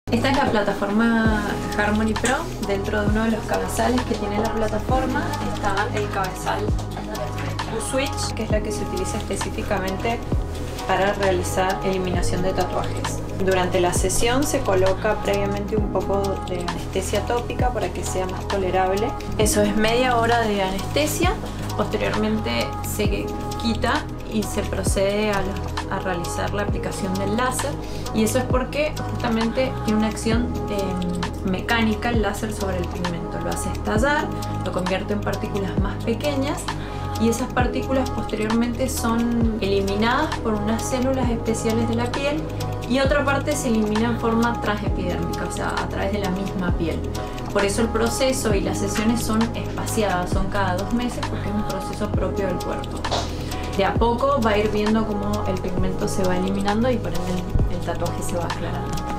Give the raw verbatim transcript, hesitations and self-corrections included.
Esta es la plataforma Harmony Pro. Dentro de uno de los cabezales que tiene la plataforma está el cabezal U-Switch, que es la que se utiliza específicamente para realizar eliminación de tatuajes. Durante la sesión se coloca previamente un poco de anestesia tópica para que sea más tolerable. Eso es media hora de anestesia. Posteriormente se quita y se procede a, la, a realizar la aplicación del láser, y eso es porque justamente tiene una acción eh, mecánica el láser sobre el pigmento. Lo hace estallar, lo convierte en partículas más pequeñas, y esas partículas posteriormente son eliminadas por unas células especiales de la piel, y otra parte se elimina en forma transepidérmica, o sea, a través de la misma piel. Por eso el proceso y las sesiones son espaciadas, son cada dos meses, porque es un proceso propio del cuerpo. De a poco va a ir viendo cómo el pigmento se va eliminando y por ende el, el tatuaje se va aclarando.